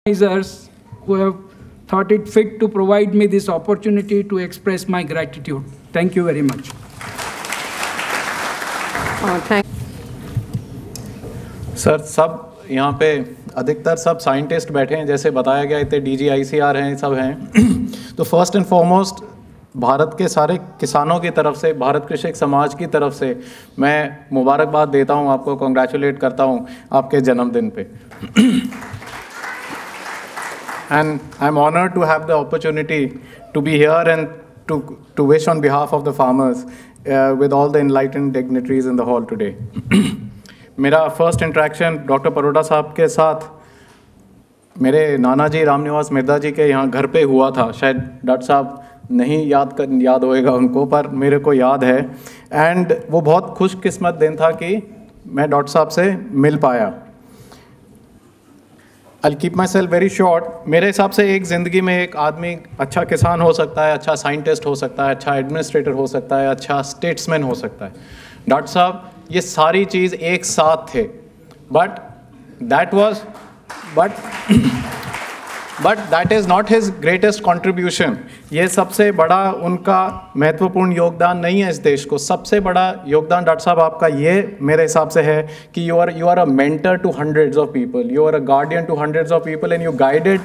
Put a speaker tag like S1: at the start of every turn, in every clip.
S1: organizers who have thought it fit to provide me this opportunity to express my gratitude. Thank you very much.
S2: Sir, सब यहाँ पे अधिकतर सब scientist बैठे हैं, जैसे बताया गया इतने DGICR हैं, सब हैं। तो फर्स्ट एंड फॉरमोस्ट भारत के सारे किसानों की तरफ से, भारत कृषक समाज की तरफ से मैं मुबारकबाद देता हूँ, आपको कॉन्ग्रेचुलेट करता हूँ आपके जन्मदिन पे। And I'm honored to have the opportunity to be here and to wish on behalf of the farmers with all the enlightened dignitaries in the hall today. मेरा फर्स्ट इंटरेक्शन डॉक्टर परोडा साहब के साथ मेरे नाना जी रामनिवास मिर्दा जी के यहाँ घर पे हुआ था। शायद डॉक्टर साहब नहीं याद होएगा उनको, पर मेरे को याद है। एंड वो बहुत खुशकिस्मत दिन था कि मैं डॉक्टर साहब से मिल पाया। I'll keep myself very short. मेरे हिसाब से एक ज़िंदगी में एक आदमी अच्छा किसान हो सकता है, अच्छा साइंटिस्ट हो सकता है, अच्छा एडमिनिस्ट्रेटर हो सकता है, अच्छा स्टेट्समैन हो सकता है। डॉक्टर साहब ये सारी चीज़ एक साथ थे, but that is not his greatest contribution. ये सबसे बड़ा उनका महत्वपूर्ण योगदान नहीं है इस देश को। सबसे बड़ा योगदान डॉक्टर साहब आपका ये मेरे हिसाब से है कि you are a mentor to hundreds of people, you are a guardian to hundreds of people, and you guided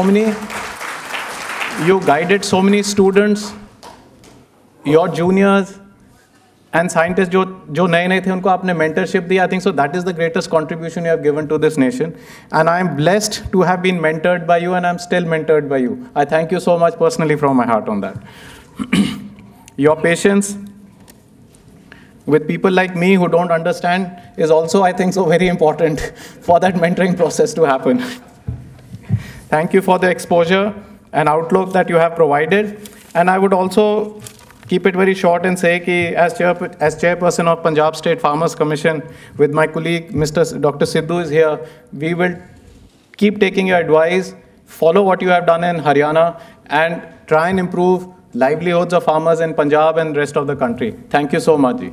S2: so many students, your juniors and scientist जो नए थे उनको आपने मेंटरशिप दी। I think so that is the greatest contribution you have given to this nation, and I am blessed to have been mentored by you, and I am still mentored by you. I thank you so much personally from my heart on that. Your patience with people like me who don't understand is also, I think, so very important for that mentoring process to happen. Thank you for the exposure and outlook that you have provided. And I would also keep it very short and say that as chairperson of Punjab State Farmers Commission, with my colleague Dr. Sidhu is here, we will keep taking your advice, follow what you have done in Haryana, and try and improve livelihoods of farmers in Punjab and rest of the country. Thank you so much.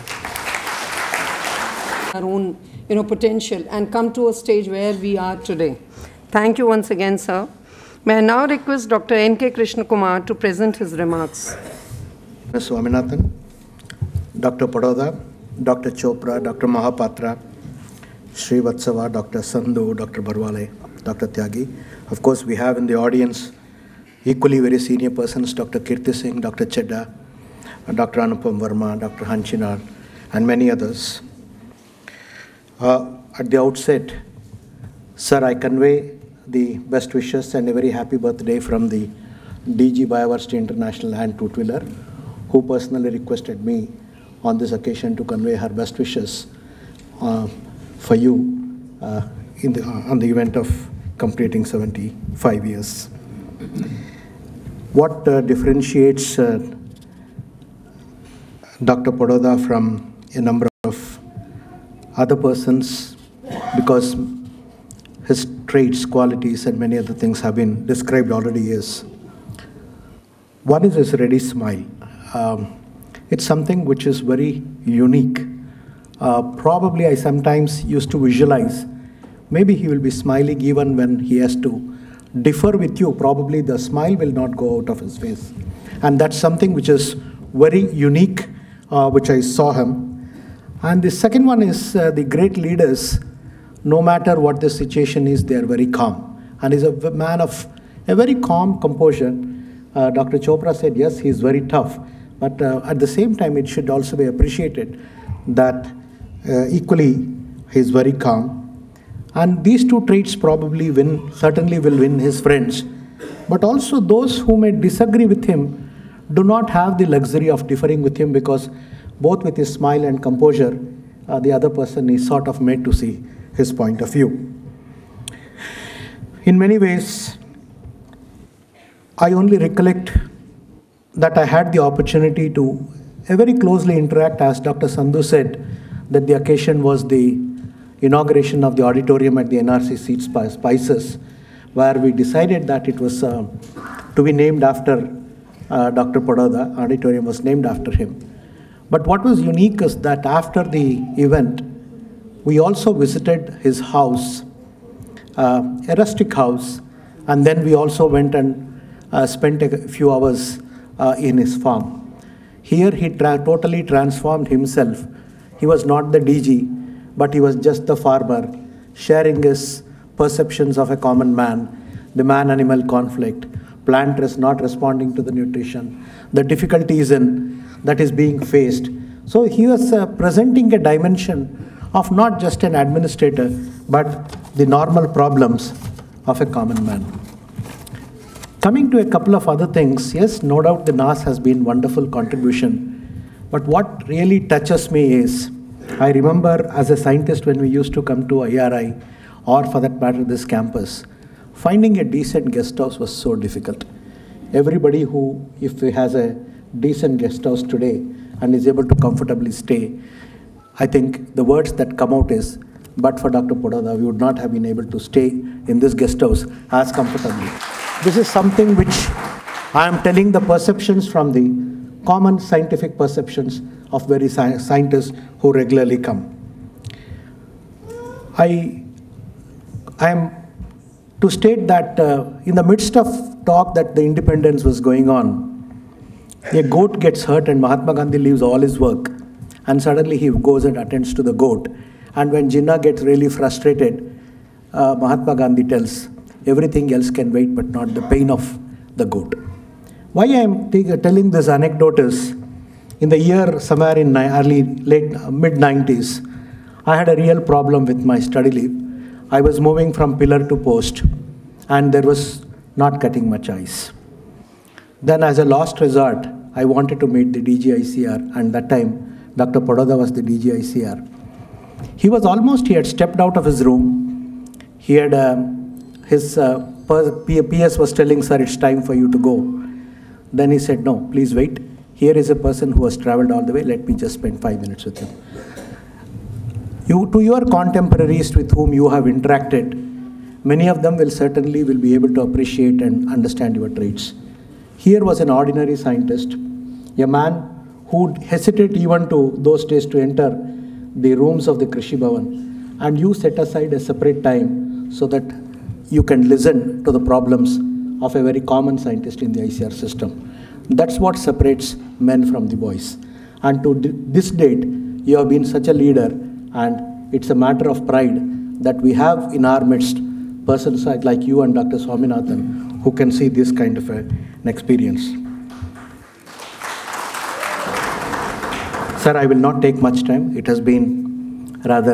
S3: Our own potential and come to a stage where we are today. Thank you once again, sir. May I now request Dr. N.K. Krishna Kumar to present his remarks.
S4: Swaminathan, Dr. Paroda, Dr. Chopra, Dr. Mahapatra, Sri Vatsava, Dr. Sandhu, Dr. Barwale, Dr. Tyagi. Of course, we have in the audience equally very senior persons, Dr. Kirti Singh, Dr. Chedda, Dr. Anupam Verma, Dr. Hanchinar, and many others. At the outset, sir, I convey the best wishes and a very happy birthday from the DG Biodiversity International and Tutwiler, who personally requested me on this occasion to convey her best wishes for you on the event of completing 75 years. What differentiates Dr. Paroda from a number of other persons, because his traits, qualities, and many other things have been described already, is one is his ready smile. It's something which is very unique. Probably I sometimes used to visualize maybe he will be smiling even when he has to differ with you. Probably the smile will not go out of his face, and that's something which is very unique, which I saw him. And the second one is the great leaders, no matter what the situation is, they are very calm. And he's a man of a very calm composure. Dr. Chopra said, yes, he's very tough. But at the same time, it should also be appreciated that equally he's very calm. And these two traits probably certainly will win his friends. But also those who may disagree with him do not have the luxury of differing with him, because both with his smile and composure, the other person is sort of made to see his point of view. In many ways, I only recollect that I had the opportunity to very closely interact, as Dr. Sandhu said, that the occasion was the inauguration of the auditorium at the NRC Seed Spices, where we decided that it was to be named after Dr. Paroda. Auditorium was named after him. But what was unique is that after the event, we also visited his house a rustic house, and then we also went and spent a few hours in his farm. Here he totally transformed himself. He was not the DG, but he was just the farmer, sharing his perceptions of a common man, the man-animal conflict, plant not responding to the nutrition, the difficulties that is being faced. So he was presenting a dimension of not just an administrator, but the normal problems of a common man. Coming to a couple of other things, yes, no doubt the NAS has been wonderful contribution, but what really touches me is, I remember as a scientist when we used to come to IRI, or for that matter this campus, finding a decent guest house was so difficult. Everybody who, if he has a decent guest house today and is able to comfortably stay, I think the words that come out is, but for Dr. Paroda, we would not have been able to stay in this guest house as comfortably. This is something which I am telling the perceptions from the common scientific perceptions of various scientists who regularly come. I am to state that in the midst of talk that the independence was going on, a goat gets hurt and Mahatma Gandhi leaves all his work and suddenly he goes and attends to the goat. And when Jinnah gets really frustrated, Mahatma Gandhi tells, everything else can wait but not the pain of the goat. Why I am telling this anecdote is, in the year somewhere in mid-90s, I had a real problem with my study leave. I was moving from pillar to post and there was not cutting much ice. Then as a last resort, I wanted to meet the DGICR, and that time Dr. Paroda was the DGICR. He had stepped out of his room. He had, his PS was telling, sir, it's time for you to go. Then he said, no, please wait. Here is a person who has traveled all the way. Let me just spend 5 minutes with him. To your contemporaries with whom you have interacted, many of them will certainly be able to appreciate and understand your traits. Here was an ordinary scientist, a man who hesitated even to those days to enter the rooms of the Krishi Bhavan, and you set aside a separate time so that you can listen to the problems of a very common scientist in the ICR system. That's what separates men from the boys. And to this date, you have been such a leader, and it's a matter of pride that we have in our midst persons like you and Dr. Swaminathan who can see this kind of an experience. Sir, I will not take much time. It has been rather,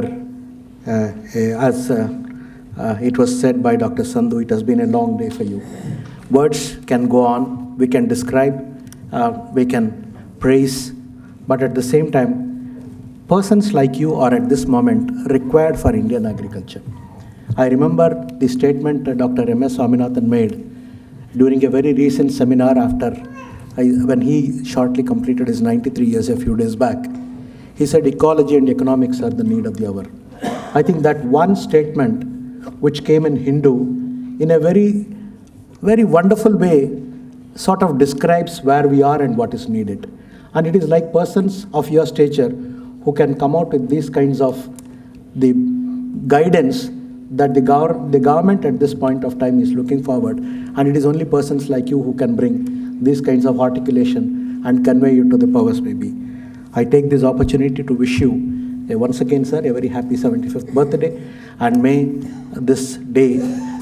S4: as it was said by Dr. Sandhu, it has been a long day for you. Words can go on, we can describe, we can praise, but at the same time, persons like you are at this moment required for Indian agriculture. I remember the statement Dr. M.S. Swaminathan made during a very recent seminar when he shortly completed his 93 years a few days back. He said, ecology and economics are the need of the hour. I think that one statement which came in Hindu in a very, very wonderful way sort of describes where we are and what is needed. And it is like persons of your stature who can come out with these kinds of the guidance that the government at this point of time is looking forward. And it is only persons like you who can bring these kinds of articulation and convey you to the powers may be. I take this opportunity to wish you once again, sir, a very happy 75th birthday, and may this day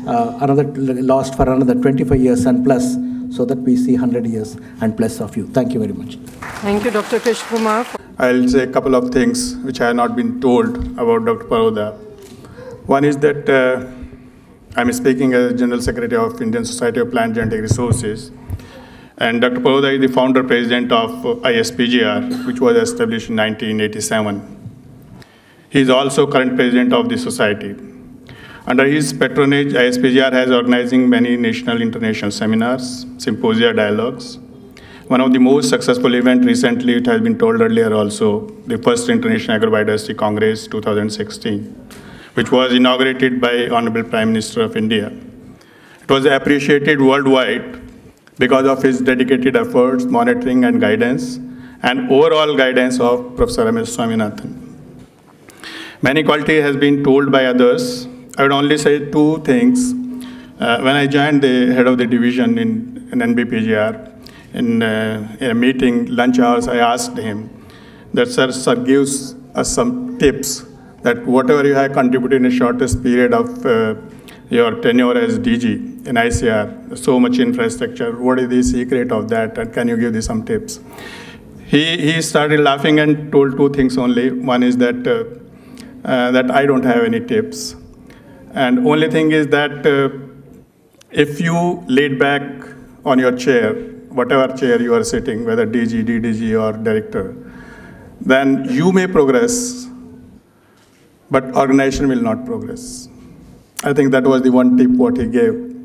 S4: last for another 25 years and plus, so that we see 100 years and plus of you. Thank you very much.
S3: Thank you, Dr. Krishna Kumar.
S5: I'll say a couple of things which I have not been told about Dr. Paroda. One is that I'm speaking as General Secretary of Indian Society of Plant Genetic Resources. And Dr. Paroda is the founder president of ISPGR, which was established in 1987. He is also current president of the society. Under his patronage, ISPGR has organizing many national international seminars, symposia, dialogues. One of the most successful events recently, it has been told earlier also, the first International Agrobiodiversity Congress 2016, which was inaugurated by Honorable Prime Minister of India. It was appreciated worldwide because of his dedicated efforts, monitoring and guidance, and overall guidance of Professor M.S. Swaminathan. Many qualities has been told by others, I would only say two things. When I joined the head of the division in NBPGR, in a meeting, lunch hours, I asked him that, sir gives us some tips that whatever you have contributed in the shortest period of your tenure as DG in ICR, so much infrastructure, what is the secret of that, and can you give us some tips? He started laughing and told two things only. One is that, that I don't have any tips. And only thing is that if you laid back on your chair, whatever chair you are sitting, whether DG, DDG, or director, then you may progress, but organization will not progress. I think that was the one tip what he gave.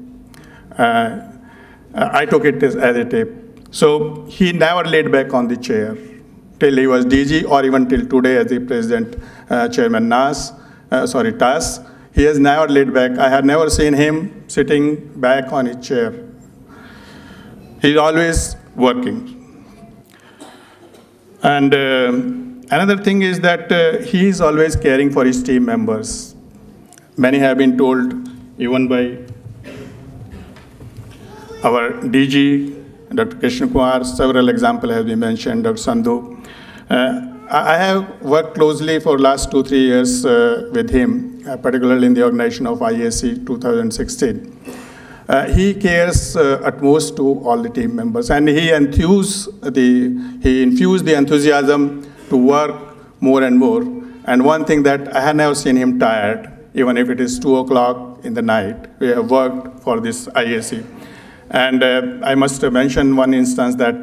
S5: I took it as a tip. So he never laid back on the chair till he was DG, or even till today as the president, Chairman TAS. He has never laid back. I have never seen him sitting back on his chair. He's always working. And another thing is that he is always caring for his team members. Many have been told, even by our DG, Dr. Krishna Kumar, several examples have been mentioned, Dr. Sandhu. I have worked closely for last 2-3 years with him, particularly in the organization of IAC 2016. He cares utmost to all the team members, and he infused the enthusiasm to work more and more. And one thing that I have never seen him tired, even if it is 2 o'clock in the night. We have worked for this IAC. And I must mention one instance that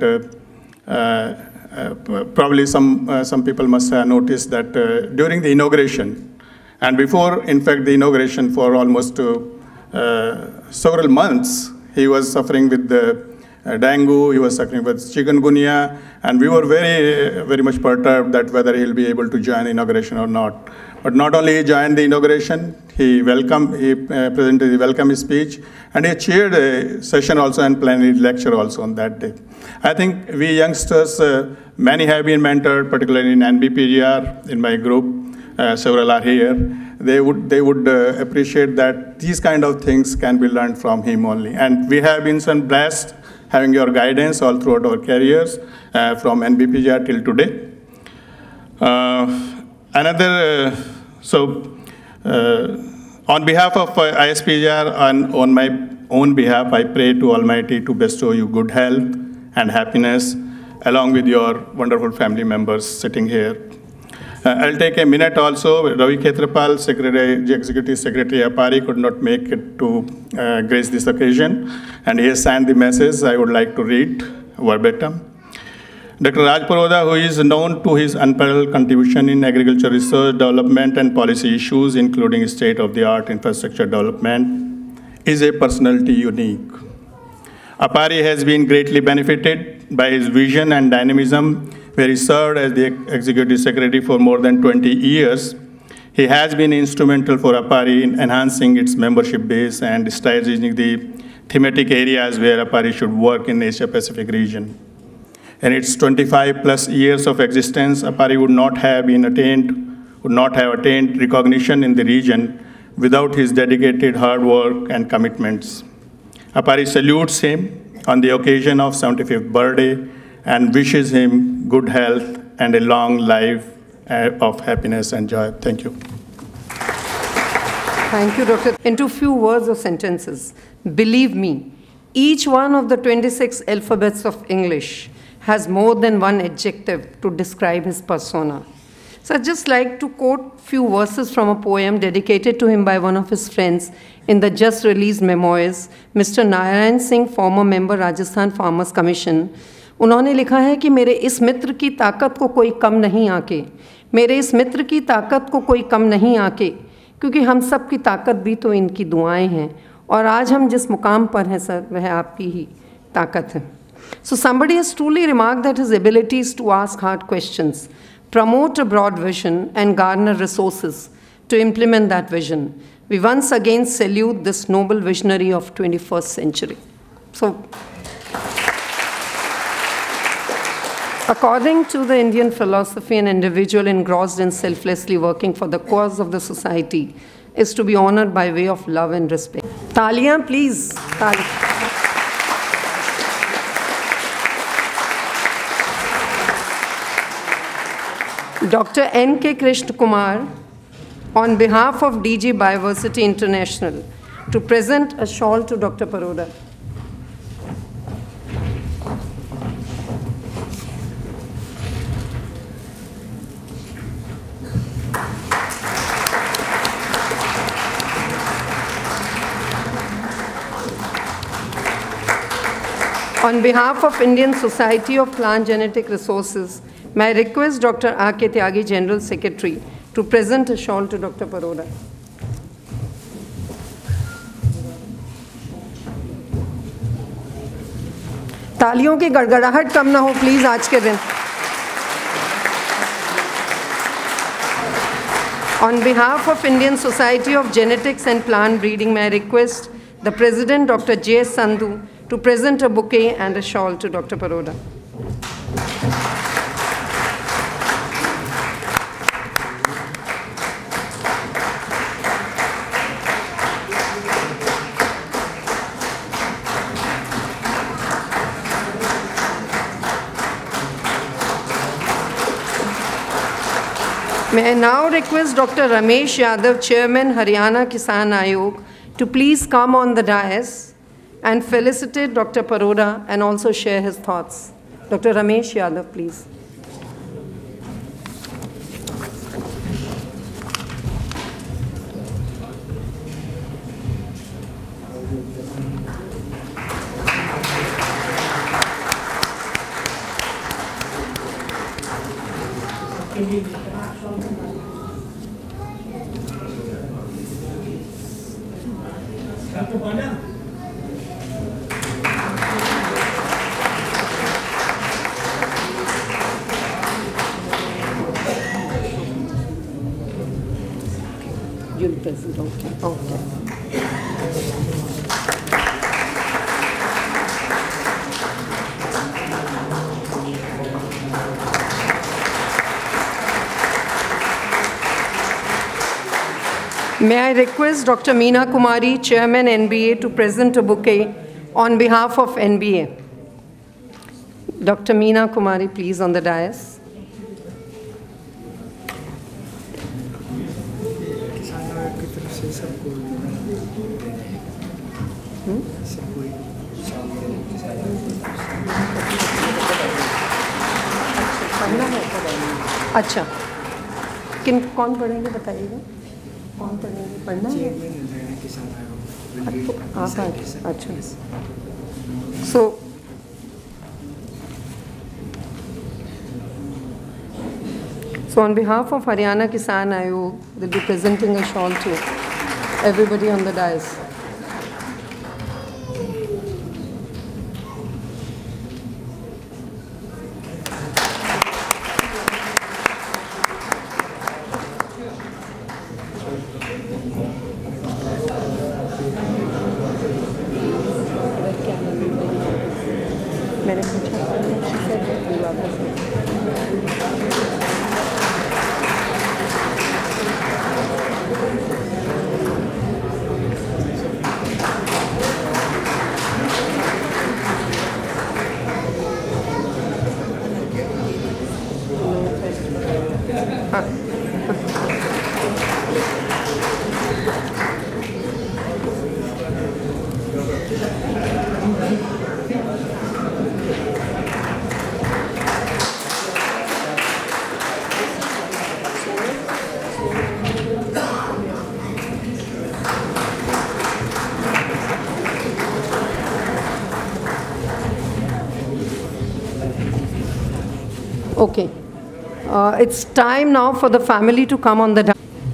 S5: probably some people must have noticed that during the inauguration, and before, in fact, the inauguration for almost several months, he was suffering with dengue, he was suffering with chikungunya, and we were very much perturbed that whether he'll be able to join the inauguration or not. But not only he joined the inauguration, he presented the welcome speech, and he chaired a session also and plenary lecture also on that day. I think we youngsters, many have been mentored, particularly in NBPGR, in my group, several are here. They would appreciate that these kind of things can be learned from him only. And we have been so blessed having your guidance all throughout our careers from NBPGR till today. On behalf of ISPGR and on my own behalf, I pray to Almighty to bestow you good health and happiness along with your wonderful family members sitting here. I'll take a minute also. Ravi Khetrapal, Executive Secretary APARI, could not make it to grace this occasion, and he has signed the message I would like to read verbatim. Dr. Raj Paroda, who is known to his unparalleled contribution in agriculture research, development, and policy issues, including state-of-the-art infrastructure development, is a personality unique. APARI has been greatly benefited by his vision and dynamism, where he served as the Executive Secretary for more than 20 years. He has been instrumental for APARI in enhancing its membership base and strategizing the thematic areas where APARI should work in the Asia-Pacific region. In its 25+ years of existence, APARI would not have attained recognition in the region without his dedicated hard work and commitments. APARI salutes him on the occasion of 75th birthday and wishes him good health and a long life of happiness and joy. Thank you.
S3: Thank you, Doctor. Into few words or sentences. Believe me, each one of the 26 alphabets of English has more than one adjective to describe his persona. So I'd just like to quote few verses from a poem dedicated to him by one of his friends in the just released memoirs, Mr. Narayan Singh, former member Rajasthan Farmers Commission. उन्होंने लिखा है कि मेरे इस मित्र की ताकत को कोई कम नहीं आके, मेरे इस मित्र की ताकत को कोई कम नहीं आके, क्योंकि हम सब की ताकत भी तो इनकी दुआएं हैं, और आज हम जिस मुकाम पर हैं सर, वह आपकी ही ताकत है. So somebody has truly remarked that his abilities to ask hard questions, promote a broad vision, and garner resources to implement that vision. We once again salute this noble visionary of 21st century. So, according to the Indian philosophy, an individual engrossed in selflessly working for the cause of the society is to be honored by way of love and respect. Taliyan, please. Dr. N.K. Krishna Kumar, on behalf of DG Biodiversity International, to present a shawl to Dr. Paroda. On behalf of Indian Society of Plant Genetic Resources, may I request Dr. R.K. Tyagi, General Secretary, to present a shawl to Dr. Paroda. तालियों की गड़गड़ाहट कम ना हो please आज के दिन. On behalf of Indian Society of Genetics and Plant Breeding, may I request the President, Dr. J. Sandhu, to present a bouquet and a shawl to Dr. Paroda. May I now request Dr. Ramesh Yadav, Chairman, Haryana Kisan Ayog, to please come on the dais and felicitate Dr. Paroda and also share his thoughts. Dr. Ramesh Yadav, please. You'll present, okay. May I request Dr. Meena Kumari, Chairman NBA, to present a bouquet on behalf of NBA. Dr. Meena Kumari, please, on the dais. अच्छा, कौन पढ़ेंगे बताइएगा. कौन पढ़ेंगे? पढ़ना है आप. अच्छा. So on behalf of Haryana Kisan Ayog, they'll be presenting a shawl to everybody on the dais. Okay. It's time now for the family to come on the dais.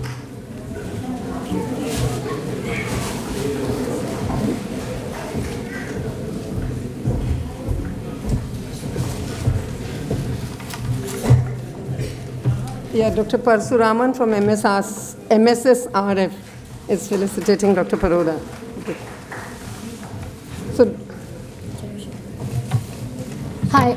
S3: Yeah, Dr. Parsuraman from MSSRF is felicitating Dr. Paroda. Okay. So,
S6: hi.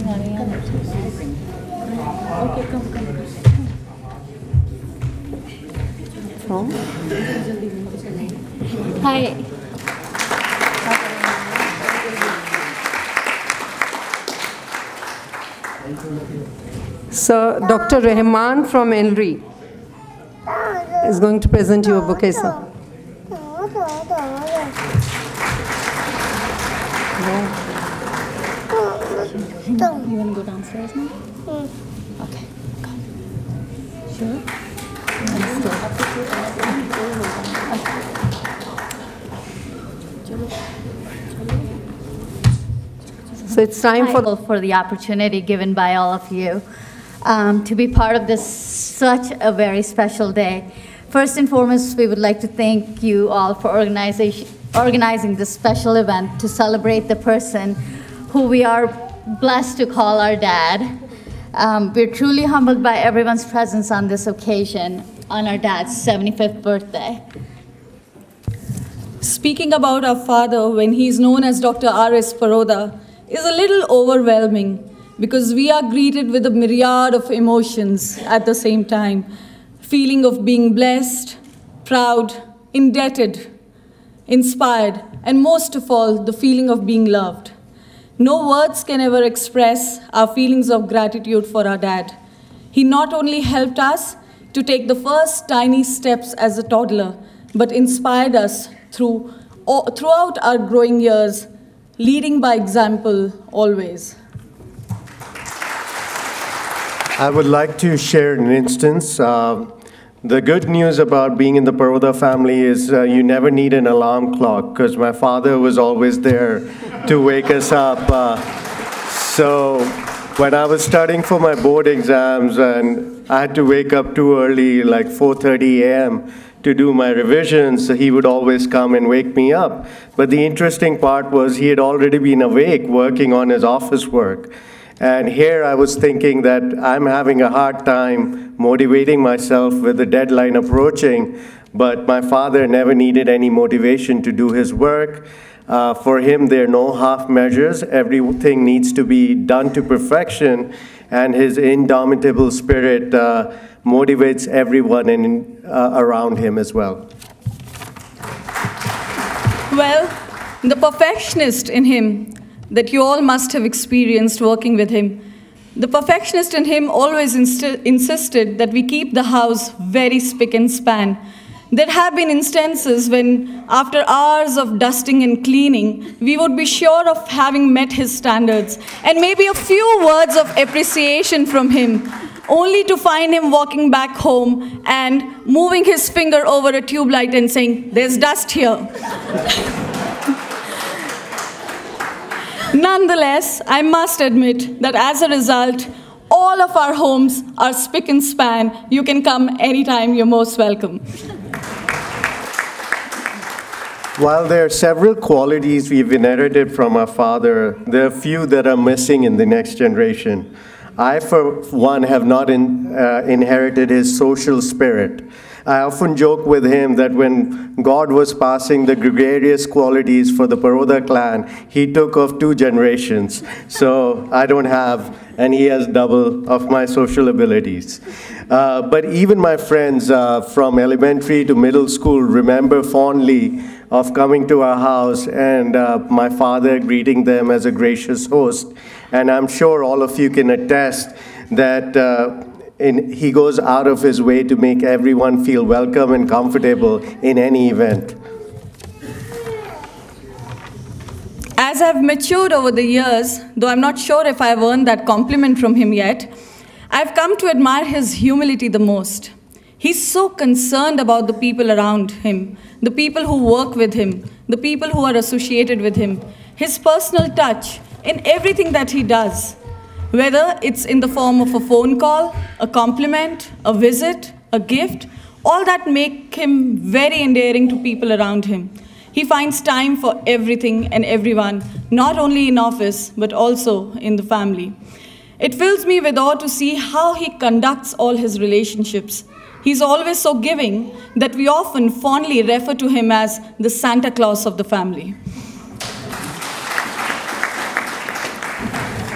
S3: From?
S6: Hi.
S3: Sir, Dr. Rahman from Elri is going to present you a bouquet, sir.
S6: You want to go downstairs now? Okay, go. Sure?
S3: So it's time
S6: For the opportunity given by all of you to be part of this such a very special day. First and foremost, we would like to thank you all for organizing this special event to celebrate the person who we are blessed to call our dad. We're truly humbled by everyone's presence on this occasion on our dad's 75th birthday.
S7: Speaking about our father when he is known as Dr. R.S. Paroda is a little overwhelming because we are greeted with a myriad of emotions at the same time. Feeling of being blessed, proud, indebted, inspired, and most of all, the feeling of being loved. No words can ever express our feelings of gratitude for our dad. He not only helped us to take the first tiny steps as a toddler, but inspired us throughout our growing years, leading by example always.
S8: I would like to share an instance. The good news about being in the Paroda family is you never need an alarm clock because my father was always there to wake us up. So when I was studying for my board exams and I had to wake up too early, like 4:30 a.m., to do my revisions, he would always come and wake me up. But the interesting part was he had already been awake working on his office work. And here I was thinking that I'm having a hard time motivating myself with the deadline approaching, but my father never needed any motivation to do his work. For him, there are no half measures. Everything needs to be done to perfection, and his indomitable spirit motivates everyone around him as well.
S7: Well, the perfectionist in him that you all must have experienced working with him. The perfectionist in him always insisted that we keep the house very spick and span. There have been instances when, after hours of dusting and cleaning, we would be sure of having met his standards, and maybe a few words of appreciation from him, only to find him walking back home and moving his finger over a tube light and saying, "There's dust here." Nonetheless, I must admit that as a result, all of our homes are spick and span. You can come anytime, you're most welcome.
S8: While there are several qualities we've inherited from our father, there are few that are missing in the next generation. I, for one, have not inherited his social spirit. I often joke with him that when God was passing the gregarious qualities for the Paroda clan, he took of 2 generations. So I don't have, and he has double of my social abilities. But even my friends from elementary to middle school remember fondly of coming to our house and my father greeting them as a gracious host. And I'm sure all of you can attest that he goes out of his way to make everyone feel welcome and comfortable in any event.
S7: As I've matured over the years, though I'm not sure if I've earned that compliment from him yet, I've come to admire his humility the most. He's so concerned about the people around him, the people who work with him, the people who are associated with him, his personal touch in everything that he does. Whether it's in the form of a phone call, a compliment, a visit, a gift, all that make him very endearing to people around him. He finds time for everything and everyone, not only in office, but also in the family. It fills me with awe to see how he conducts all his relationships. He's always so giving that we often fondly refer to him as the Santa Claus of the family.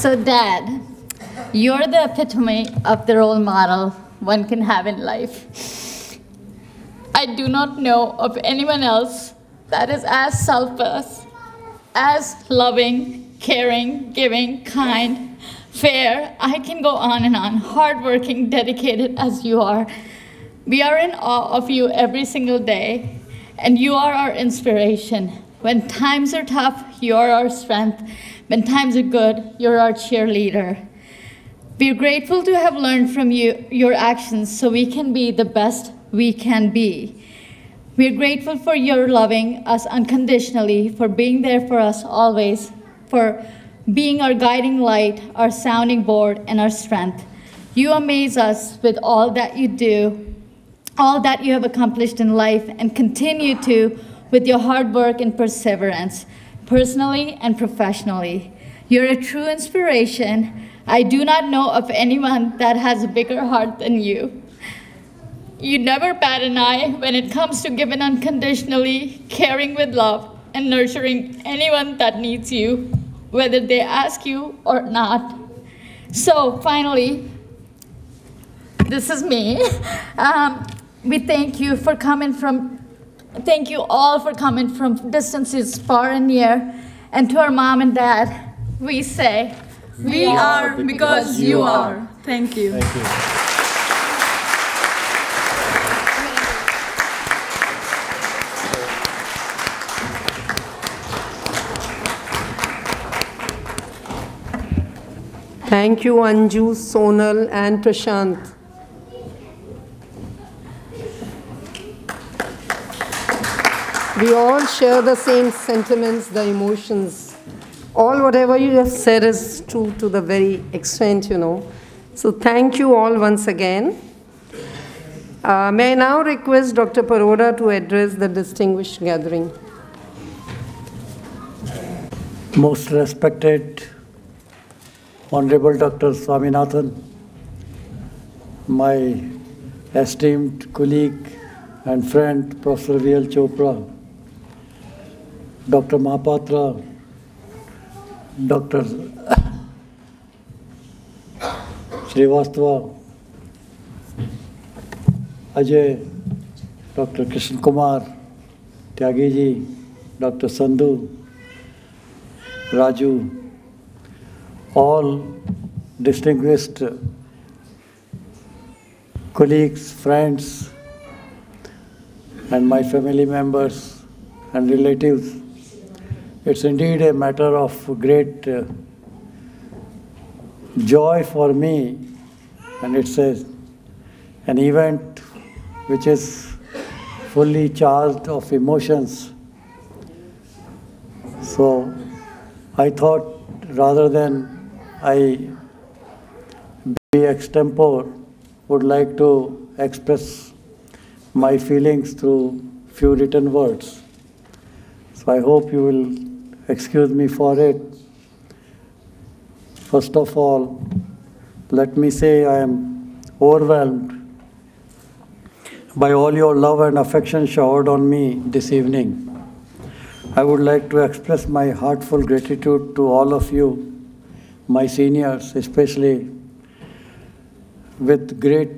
S6: So, Dad, you're the epitome of the role model one can have in life. I do not know of anyone else that is as selfless, as loving, caring, giving, kind, fair. I can go on and on, hardworking, dedicated as you are. We are in awe of you every single day, and you are our inspiration. When times are tough, you are our strength. When times are good, you're our cheerleader. We are grateful to have learned from you, your actions, so we can be the best we can be. We are grateful for your loving us unconditionally, for being there for us always, for being our guiding light, our sounding board, and our strength. You amaze us with all that you do, all that you have accomplished in life, and continue to with your hard work and perseverance, personally and professionally. You're a true inspiration. I do not know of anyone that has a bigger heart than you. You never bat an eye when it comes to giving unconditionally, caring with love, and nurturing anyone that needs you, whether they ask you or not. So finally, this is me. We thank you for coming from, thank you all for coming from distances far and near. And to our mom and dad, we say,
S7: We are because you are. Thank you.
S2: Thank you.
S3: Thank you, Anju, Sonal, and Prashant. We all share the same sentiments, the emotions. All whatever you have said is true to the very extent, you know. So thank you all once again. May I now request Dr. Paroda to address the distinguished gathering.
S9: Most respected Honorable Dr. Swaminathan, my esteemed colleague and friend Professor V.L. Chopra, Dr. Mahapatra, Dr. Srivastava, Ajay, Dr. Krishna Kumar, Tyagi ji, Dr. Sandhu, Raju, all distinguished colleagues, friends, and my family members and relatives. It's indeed a matter of great joy for me, and it's an event which is fully charged of emotions. So I thought rather than I be extempore, would like to express my feelings through few written words. So I hope you will excuse me for it. First of all, let me say I am overwhelmed by all your love and affection showered on me this evening. I would like to express my heartfelt gratitude to all of you, my seniors, especially with great,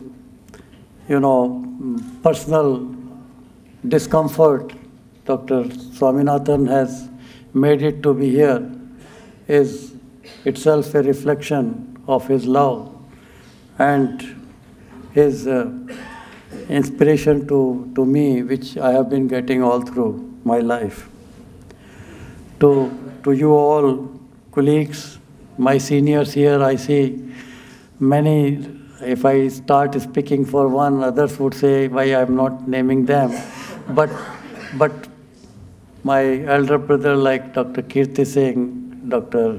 S9: personal discomfort. Dr. Swaminathan has made it to be here is itself a reflection of his love and his inspiration to me, which I have been getting all through my life. To you all, colleagues, my seniors here, I see many, if I start speaking for one, others would say why I'm not naming them. But my elder brother like Dr. Kirti Singh, Dr.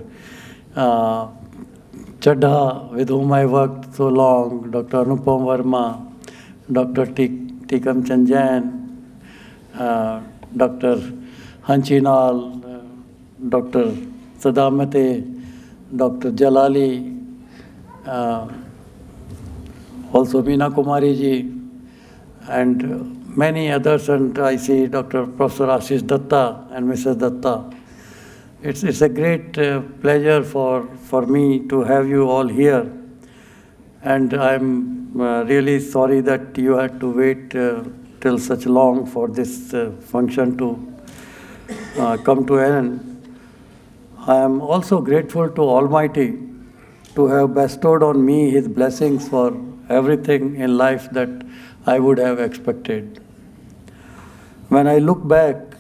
S9: Chadha, with whom I worked so long, Dr. Anupam Verma, Dr. Tikam Chanjan, Dr. Hanchinal, Dr. Sadamate, Dr. Jalali, also Meena Kumari ji, and many others, and I see Dr. Professor Ashish Datta and Mrs. Datta. it's a great pleasure for me to have you all here. And I'm really sorry that you had to wait till such long for this function to come to an end. I am also grateful to Almighty to have bestowed on me His blessings for everything in life that I would have expected. When I look back